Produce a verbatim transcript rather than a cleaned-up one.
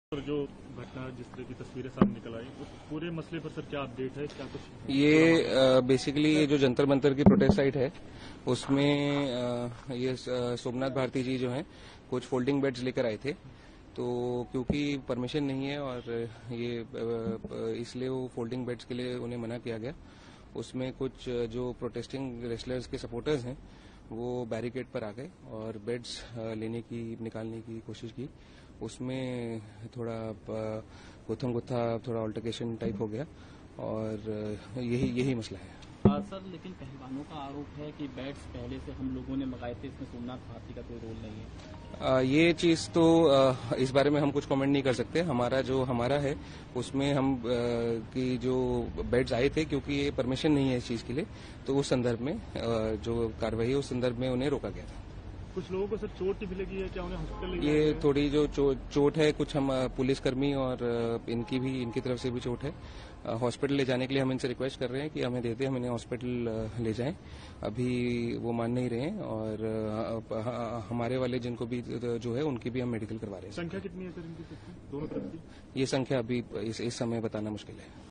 और जो घटना जिस तरह की तस्वीरें सामने निकल आई उस पूरे मसले पर सर क्या अपडेट है, क्या कुछ? ये बेसिकली ये जो जंतर मंतर की प्रोटेस्ट साइट है उसमें आ, ये सोमनाथ भारती जी जो हैं कुछ फोल्डिंग बेड्स लेकर आए थे। तो क्योंकि परमिशन नहीं है और ये इसलिए वो फोल्डिंग बेड्स के लिए उन्हें मना किया गया। उसमें कुछ जो प्रोटेस्टिंग रेसलर्स के सपोर्टर्स हैं वो बैरिकेड पर आ गए और बेड्स लेने की निकालने की कोशिश की। उसमें थोड़ा गुत्थम गुत्था थोड़ा ऑल्टरकेशन टाइप हो गया और यही यही मसला है। आ, सर लेकिन पहलवानों का आरोप है कि बैट्स पहले से हम लोगों ने मंगाए थे, इसमें सोमनाथ भारती का कोई रोल नहीं है। आ, ये चीज तो आ, इस बारे में हम कुछ कमेंट नहीं कर सकते। हमारा जो हमारा है उसमें हम आ, की जो बेड्स आए थे क्योंकि ये परमिशन नहीं है इस चीज के लिए, तो उस संदर्भ में आ, जो कार्रवाई है उस संदर्भ में उन्हें रोका गया था। कुछ लोगों को सर चोट भी लगी है, क्या उन्हें हॉस्पिटल? ये थोड़ी जो चो, चोट है, कुछ हम पुलिसकर्मी और इनकी भी इनकी तरफ से भी चोट है। हॉस्पिटल ले जाने के लिए हम इनसे रिक्वेस्ट कर रहे हैं कि हमें दे दें, हम इन्हें हॉस्पिटल ले जाएं। अभी वो मान नहीं रहे हैं और हमारे वाले जिनको भी जो है उनकी भी हम मेडिकल करवा रहे हैं। संख्या कितनी है सर इनकी? दोनों तरफ की ये संख्या अभी इस, इस समय बताना मुश्किल है।